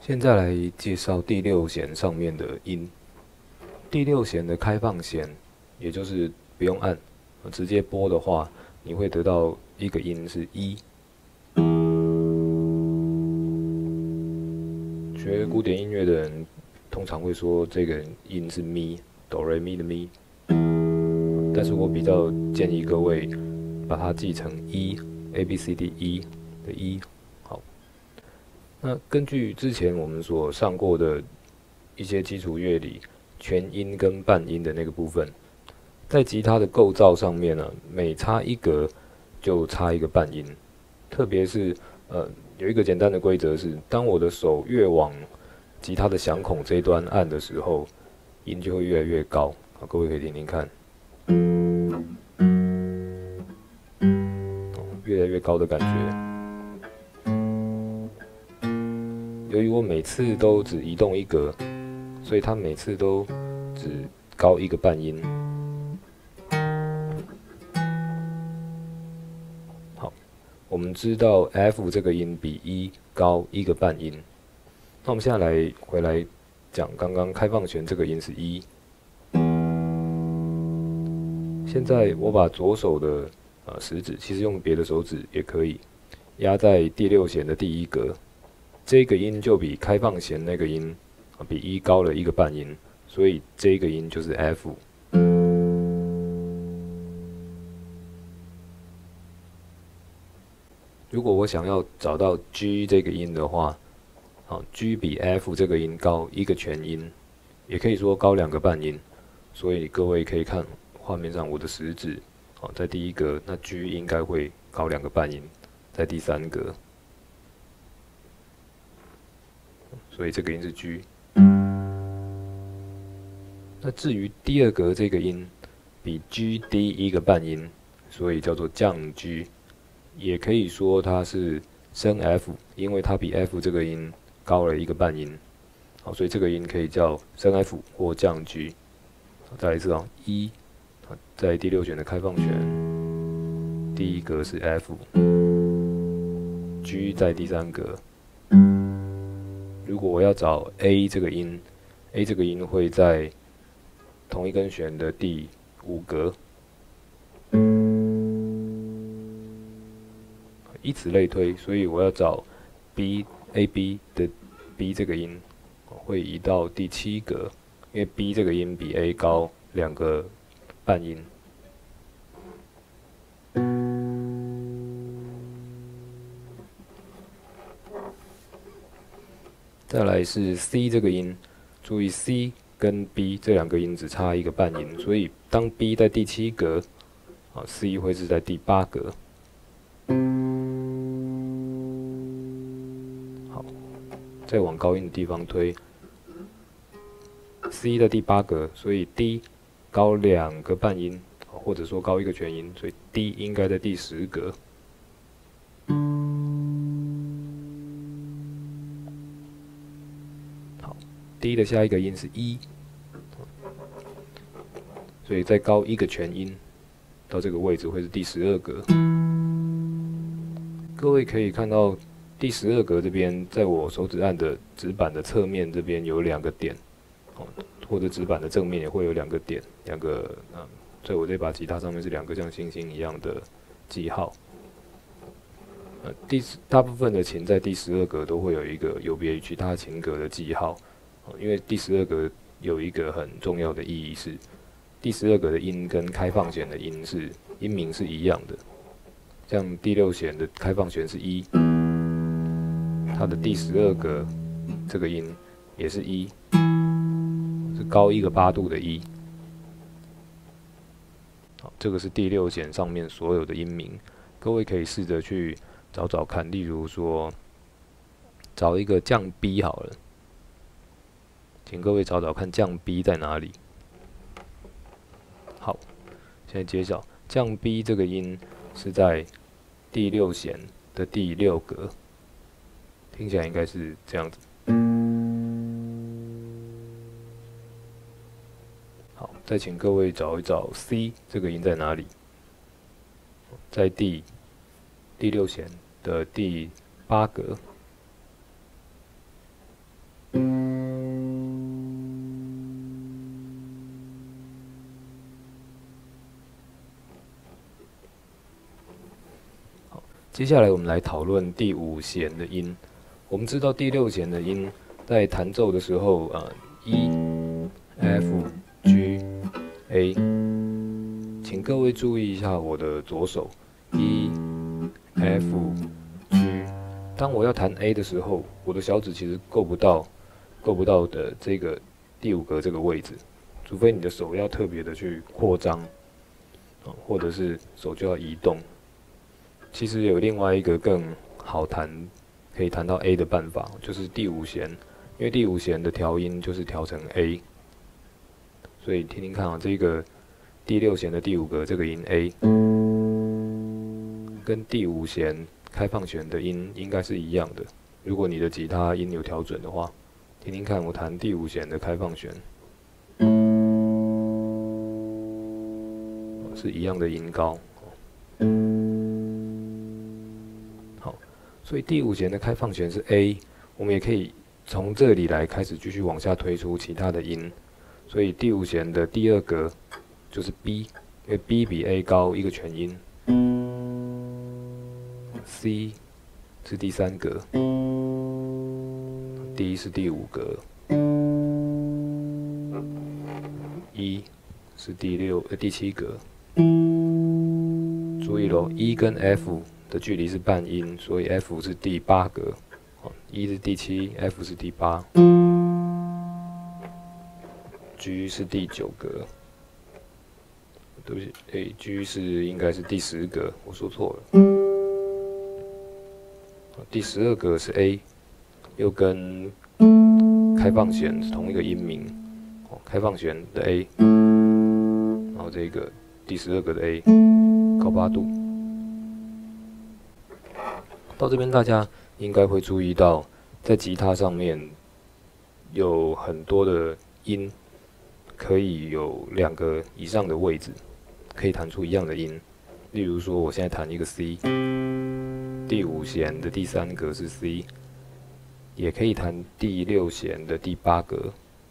现在来介绍第六弦上面的音。第六弦的开放弦，也就是不用按，直接拨的话，你会得到一个音是一。学古典音乐的人通常会说这个音是咪，哆来咪的咪。但是我比较建议各位把它记成一 ，A B C D E 的一。好，那根据之前我们所上过的一些基础乐理，全音跟半音的那个部分，在吉他的构造上面呢，每差一格就差一个半音。特别是有一个简单的规则是，当我的手越往吉他的响孔这一端按的时候，音就会越来越高。好，各位可以听听看。越来越高的感觉。由于我每次都只移动一格，所以它每次都只高一个半音。好，我们知道 F 这个音比E高一个半音。那我们现在回来讲刚刚开放弦这个音是一。现在我把左手的食指，其实用别的手指也可以，压在第六弦的第一格，这个音就比开放弦那个音比一高了一个半音，所以这个音就是 F。如果我想要找到 G 这个音的话，G 比 F 这个音高一个全音，也可以说高两个半音，所以各位可以看画面上我的食指。在第一格，那 G 应该会高两个半音，在第三格，所以这个音是 G。那至于第二格这个音比 G 低一个半音，所以叫做降 G， 也可以说它是升 F， 因为它比 F 这个音高了一个半音。好，所以这个音可以叫升 F 或降 G。再来一次啊，一。在第六弦的开放弦，第一格是 F，G 在第三格。如果我要找 A 这个音，A 这个音会在同一根弦的第五格，以此类推。所以我要找 B、A、B 的 B 这个音，会移到第七格，因为 B 这个音比 A 高两个半音。再来是 C 这个音，注意 C 跟 B 这两个音只差一个半音，所以当 B 在第七格，C 会是在第八格。好，再往高音的地方推 ，C 在第八格，所以 D 高两个半音，或者说高一个全音，所以 D 应该在第十格。好 ，D 的下一个音是 E， 所以再高一个全音，到这个位置会是第12格。各位可以看到第12格这边，在我手指按的指板的侧面这边有两个点，或者指板的正面也会有两个点，在我这把吉他上面是两个像星星一样的记号。大部分的琴在第12格都会有一个有别于其他琴格的记号，因为第12格有一个很重要的意义是，第12格的音跟开放弦的音名是一样的。像第六弦的开放弦是一，它的第12格这个音也是一，是高一个8度的一。好，这个是第六弦上面所有的音名，各位可以试着去找找看，例如说，找一个降 B 好了，请各位找找看降 B 在哪里。好，现在揭晓，降 B 这个音是在第六弦的第6格，听起来应该是这样子。好，再请各位找一找 C 这个音在哪里，在第六弦的第8格。 接下来我们来讨论第5弦的音。我们知道第6弦的音在弹奏的时候，E、F、G、A， 请各位注意一下我的左手 E、F、G。当我要弹 A 的时候，我的小指其实够不到的这个第5格这个位置，除非你的手要特别的去扩张，或者是手就要移动。其实有另外一个更好弹，可以弹到 A 的办法，就是第5弦，因为第5弦的调音就是调成 A， 所以听听看这个第6弦的第5格这个音 A， 跟第5弦开放弦的音应该是一样的。如果你的吉他音有调准的话，听听看我弹第5弦的开放弦，是一样的音高。所以第5弦的开放弦是 A， 我们也可以从这里来开始继续往下推出其他的音。所以第5弦的第2格就是 B， 因为 B 比 A 高一个全音。C 是第3格 ，D 是第5格 ，E 是第7格。注意咯 ，E 跟 F的距离是半音，所以 F 是第8格，E 是第7 ，F 是第8，G 是第9格，对不起，G 是应该是第10格，我说错了。第12格是 A， 又跟开放弦是同一个音名，开放弦的 A， 然后这个第12格的 A 高8度。到这边大家应该会注意到，在吉他上面有很多的音可以有2个以上的位置，可以弹出一样的音。例如说，我现在弹一个 C， 第5弦的第3格是 C， 也可以弹第6弦的第8格，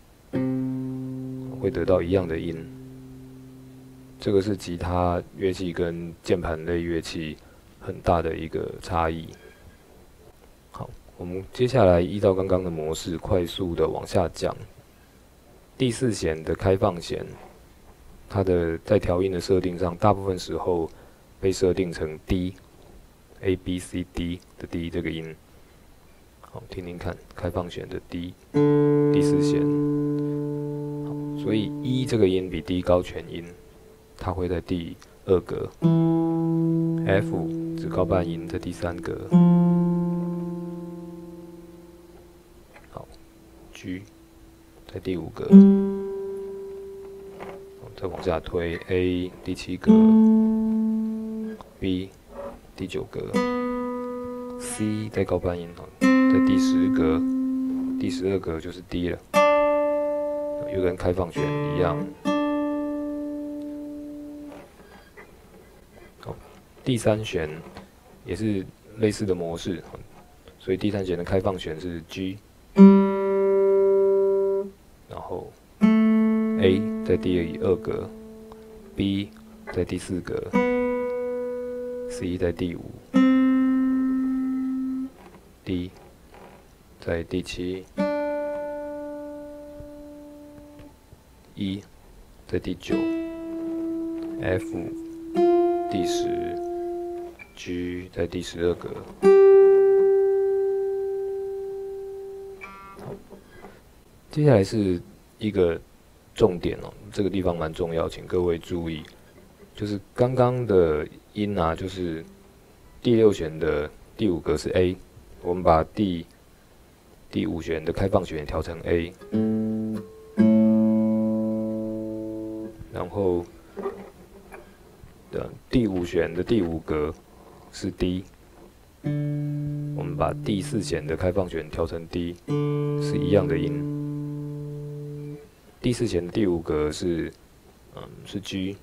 会得到一样的音。这个是吉他乐器跟键盘类乐器很大的一个差异。好，我们接下来依照刚刚的模式，快速的往下讲。第4弦的开放弦，它的在调音的设定上，大部分时候被设定成 D，A B C D 的 D 这个音。好，听听看，开放弦的 D， 第4弦。好，所以 E 这个音比 D 高全音，它会在第2格。F 只高半音，在第3格。好 ，G 在第5格。再往下推 ，A 第7格 ，B 第9格 ，C 再高半音在第10格，第12格就是 D 了，又跟开放弦一样。第3弦也是类似的模式，所以第3弦的开放弦是 G， 然后 A 在第2格 ，B 在第4格 ，C 在第5 ，D 在第7 ，E 在第9 ，F 第10。G 在第12格。接下来是一个重点这个地方蛮重要，请各位注意，就是刚刚的音就是第6弦的第5格是 A， 我们把第5弦的开放弦调成 A， 然后第5弦的第5格是 D， 我们把第4弦的开放弦调成 D， 是一样的音。第4弦的第5格是G，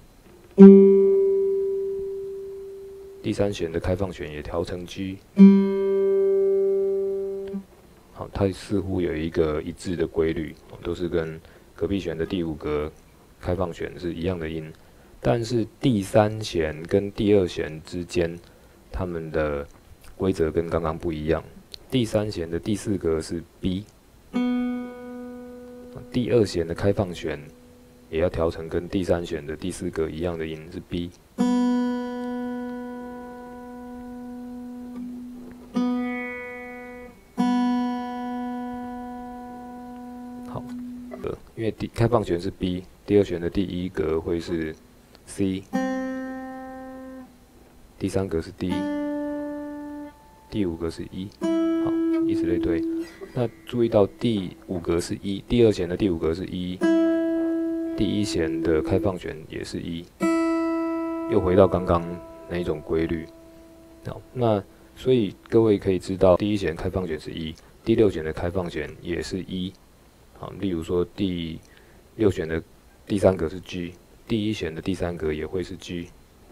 第3弦的开放弦也调成 G。好，它似乎有一个一致的规律，都是跟隔壁弦的第5格开放弦是一样的音。但是第3弦跟第2弦之间它们的规则跟刚刚不一样。第3弦的第4格是 B， 第2弦的开放弦也要调成跟第3弦的第4格一样的音是 B。好，因为开放弦是 B， 第2弦的第1格会是 C， 第3格是 D， 第5格是 E。好，以此类推。那注意到第5格是 E， 第2弦的第5格是 E， 第1弦的开放弦也是 E， 又回到刚刚那一种规律。好，那所以各位可以知道，第1弦开放弦是 E， 第6弦的开放弦也是 E。好，例如说第6弦的第3格是 G， 第1弦的第3格也会是 G，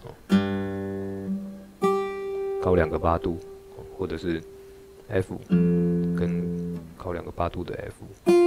高2个8度，或者是 F 跟高2个8度的 F。